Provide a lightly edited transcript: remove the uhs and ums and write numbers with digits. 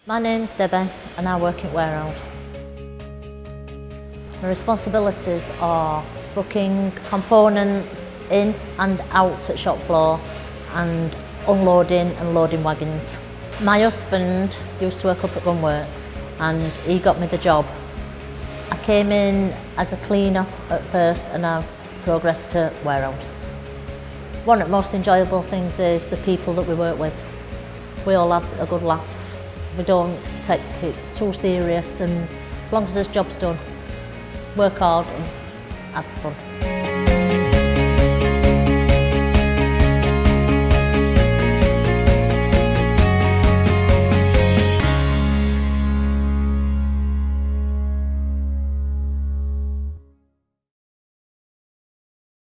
My name's Debbie and I work at warehouse. My responsibilities are booking components in and out at shop floor and unloading and loading wagons. My husband used to work up at Gunworks and he got me the job. I came in as a cleaner at first and I've progressed to warehouse. One of the most enjoyable things is the people that we work with. We all have a good laugh. We don't take it too serious, and as long as this job's done, work hard and have fun.